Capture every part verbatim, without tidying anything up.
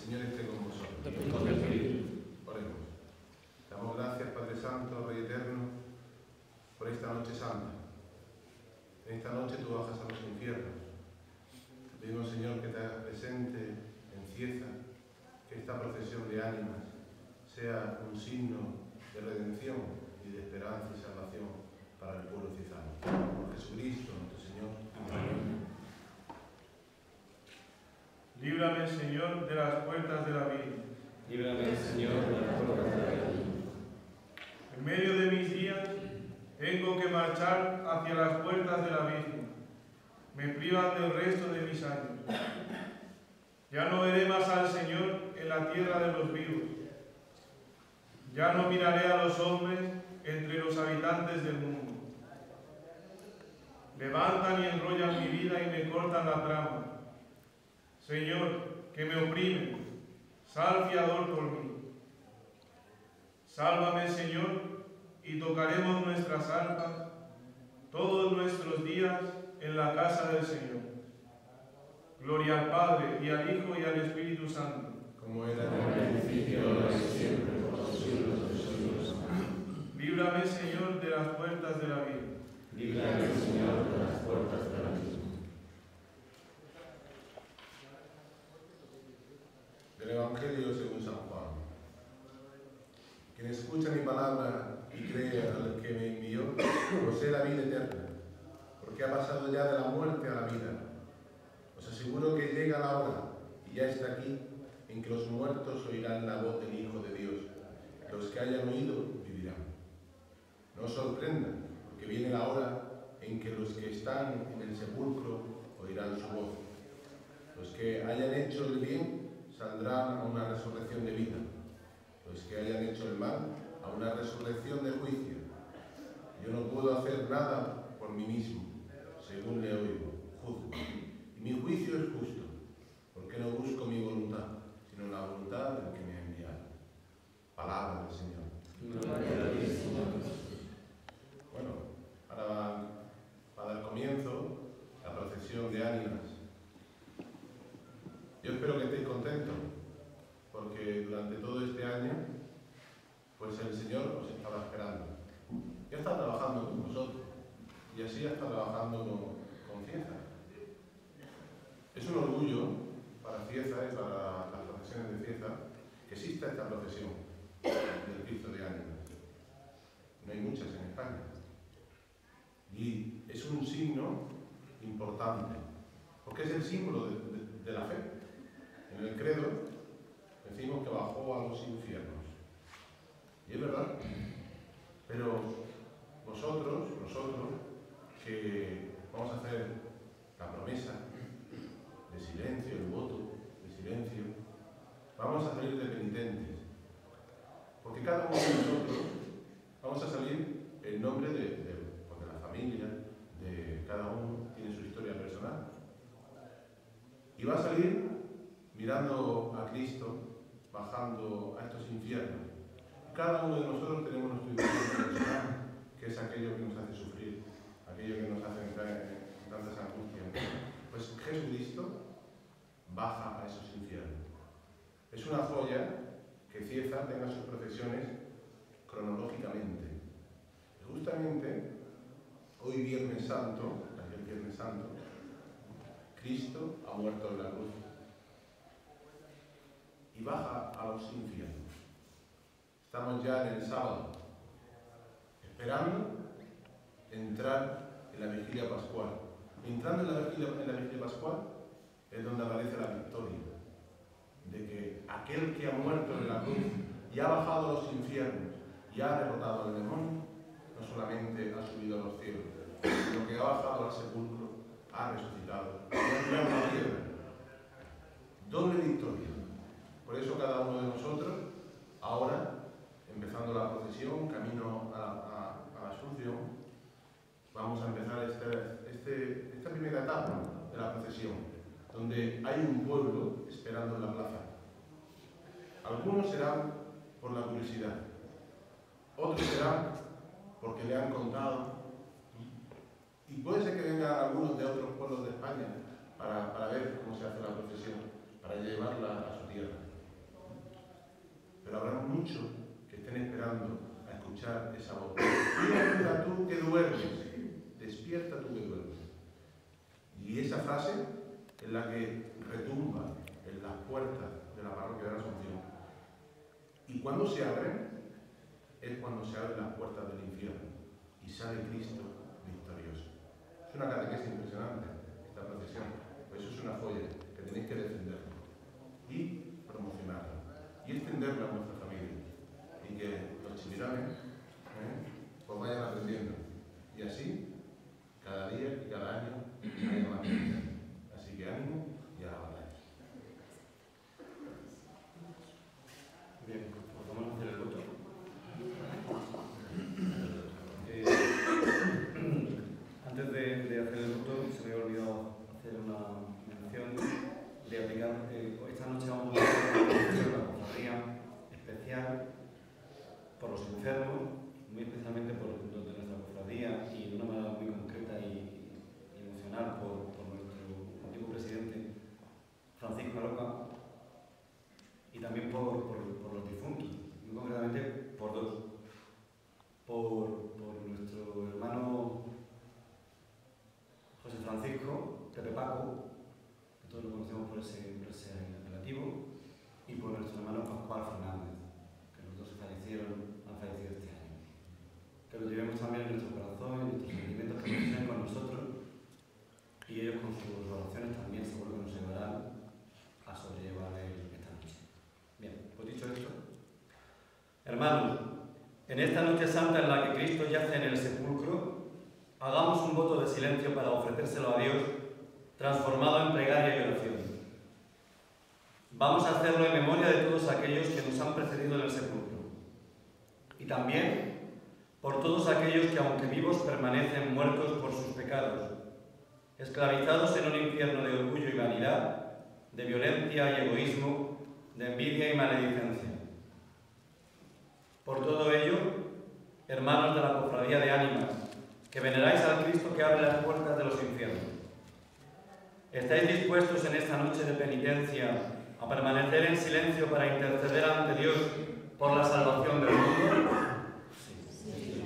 Señor esté con vosotros. Oremos. Damos gracias, Padre Santo, Rey Eterno, por esta noche santa. En esta noche tú bajas a los infiernos. Te pedimos, Señor, que te hagas presente en Cieza, que esta procesión de ánimas sea un signo de redención y de esperanza y salvación para el pueblo ciezano. Por Jesucristo, nuestro Señor. Amén. Líbrame, Señor, de las puertas de la vida. Líbrame, Señor, de las puertas de la vida. En medio de mis días tengo que marchar hacia las puertas de la Virgen. Me privan del resto de mis años. Ya no veré más al Señor en la tierra de los vivos. Ya no miraré a los hombres entre los habitantes del mundo. Levantan y enrollan mi vida y me cortan la trama. Señor, que me oprimen, sal fiador por mí. Sálvame, Señor, y tocaremos nuestras arpas todos nuestros días en la casa del Señor. Gloria al Padre, y al Hijo, y al Espíritu Santo. Como era en el principio, ahora y siempre, por los siglos de los siglos. Líbrame, Señor, de las puertas de la vida. Líbrame, Señor, de las puertas de la vida. Del Evangelio según San Juan. Quien escucha mi palabra y cree al que me envió, posee la vida eterna, porque ha pasado ya de la muerte a la vida. Os aseguro que llega la hora, y ya está aquí, en que los muertos oirán la voz del Hijo de Dios. Los que hayan oído vivirán. No os sorprendan, porque viene la hora en que los que están en el sepulcro oirán su voz. Los que hayan hecho el bien saldrán a una resurrección de vida. Los que hayan hecho el mal a una resurrección de juicio. Yo no puedo hacer nada por mí mismo, según le oigo, juzgo. Y mi juicio es justo, porque no busco mi voluntad, sino la voluntad del que me ha enviado. Palabra del Señor. Gloria a ti, Señor. Bueno, ahora va, va a dar comienzo la procesión de ánimas. Yo espero que estéis contentos, porque durante todo este año, pues el Señor os estaba esperando. Ya está trabajando con vosotros, y así está trabajando con, con Cieza. Es un orgullo para Cieza y para las procesiones de Cieza que exista esta procesión del Cristo de ánimas. No hay muchas en España. Y es un signo importante, porque es el símbolo de, de, de la fe. En el credo decimos que bajó a los infiernos. Y es verdad. Pero vosotros, nosotros, que vamos a hacer la promesa de silencio, el voto de silencio, vamos a salir de penitentes. Porque cada uno de nosotros vamos a salir en nombre de, de, pues de la familia, de cada uno tiene su historia personal. Y va a salir mirando a Cristo, bajando a estos infiernos. Cada uno de nosotros tenemos nuestro infierno personal, que es aquello que nos hace sufrir, aquello que nos hace entrar en tantas angustias. Pues Jesucristo baja a esos infiernos. Es una joya que Cieza tenga sus procesiones cronológicamente. Y justamente hoy Viernes Santo, ayer Viernes Santo, Cristo ha muerto en la cruz y baja a los infiernos. Estamos ya en el sábado, esperando entrar en la vigilia pascual. Entrando en la vigilia, en la vigilia pascual es donde aparece la victoria de que aquel que ha muerto en la cruz y ha bajado a los infiernos y ha derrotado al demonio, no solamente ha subido a los cielos, sino que ha bajado al sepulcro, ha resucitado y ha entrado en la tierra. Doble victoria. Por eso cada uno de nosotros, ahora, empezando la procesión, camino a, a, a la Asunción, vamos a empezar este, este, esta primera etapa de la procesión, donde hay un pueblo esperando en la plaza. Algunos serán por la curiosidad, otros serán porque le han contado, y puede ser que vengan algunos de otros pueblos de España para, para ver cómo se hace la procesión, para llevarla a su tierra. muchos que estén esperando a escuchar esa voz. Despierta tú que duermes, despierta tú que duermes. Y esa frase es la que retumba en las puertas de la parroquia de la Asunción. Y cuando se abren, es cuando se abren las puertas del infierno y sale Cristo victorioso. Es una catequesis impresionante esta procesión, pues eso es una joya que tenéis que defender y promocionarla y extenderla a vuestra familia y que los chililanes ¿eh? pues vayan aprendiendo y así cada día y cada año haya más gente. Así que ánimo y a la batalla. Bien, pues vamos a hacer el voto. Eh, antes de, de hacer el voto se me ha olvidado hacer una mención de aplicar. Eh, esta noche vamos a hacer una cofradía especial por los enfermos, muy especialmente por los de nuestra cofradía y de una manera muy concreta y, y emocional por, por nuestro antiguo presidente Francisco Aroca y también por, por, por los difuntos, muy concretamente por dos. Por, por nuestro hermano José Francisco, Pepe Paco, que todos lo conocemos por ese, por ese apelativo, y por nuestro hermano Pascual Fernández, que los dos fallecieron, han fallecido este año. Que lo llevemos también en nuestro corazón, en nuestros sentimientos que nos unen con nosotros, y ellos con sus oraciones también seguro que nos ayudarán a sobrellevar esta noche. Bien, pues dicho esto, hermanos, en esta noche santa en la que Cristo yace en el sepulcro, hagamos un voto de silencio para ofrecérselo a Dios, transformado en plegaria y oración. Vamos a hacerlo en memoria de todos aquellos que nos han precedido en el sepulcro. Y también por todos aquellos que, aunque vivos, permanecen muertos por sus pecados, esclavizados en un infierno de orgullo y vanidad, de violencia y egoísmo, de envidia y maledicencia. Por todo ello, hermanos de la cofradía de ánimas, que veneráis al Cristo que abre las puertas de los infiernos, ¿estáis dispuestos en esta noche de penitencia a permanecer en silencio para interceder ante Dios por la salvación del mundo? Sí.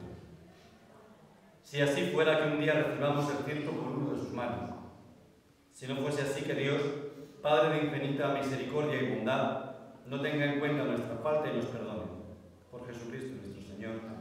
Si así fuera, que un día recibamos el ciento por uno de sus manos. Si no fuese así, que Dios, Padre de infinita misericordia y bondad, no tenga en cuenta nuestra falta y nos perdone. Por Jesucristo nuestro Señor.